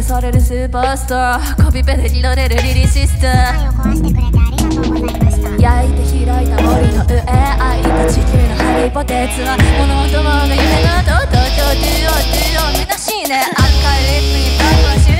べされるスーパースター、コピペで二度出るリリシスト。 愛を壊してくれてありがとうございました。 焼いて開いた森の上、愛と地球のハリポテツは物音が夢のドドドドゥオドゥオむなしいね。赤いリップにバックはし